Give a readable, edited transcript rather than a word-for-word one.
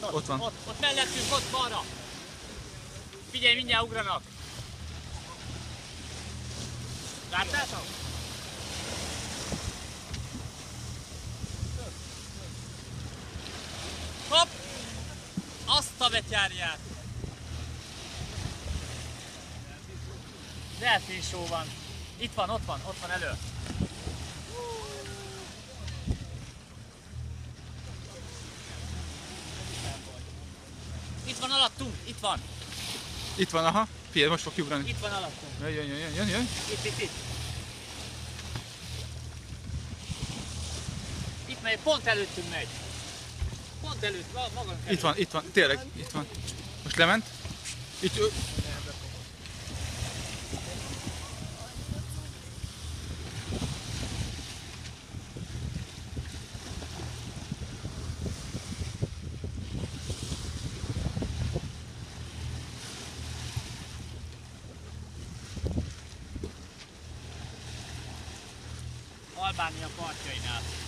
Ott van. Ott mellettünk, ott balra. Figyelj, mindjárt ugranak. Láttátok? Hopp! Azt a betyárját! Delfin-show van. Itt van, ott van elő. Itt van alattunk, itt van. Itt van, aha. Figyelj, most fog kiugrani. Itt van alattunk. Jön. Itt. Itt megy, pont előttünk megy. Pont előtt, magunk előtt. Itt van, tényleg, itt van. Most lement. Itt... Albánia partjainál.